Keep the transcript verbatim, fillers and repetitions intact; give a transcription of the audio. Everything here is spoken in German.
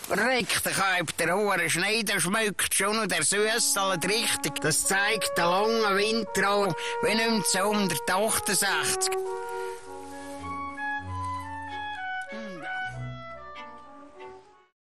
Reck, der Kalb, der hohe Schneider schmeckt schon und der Süßsalat richtig. Das zeigt den langen Winter an, wie neunzehnhundertachtundsechzig.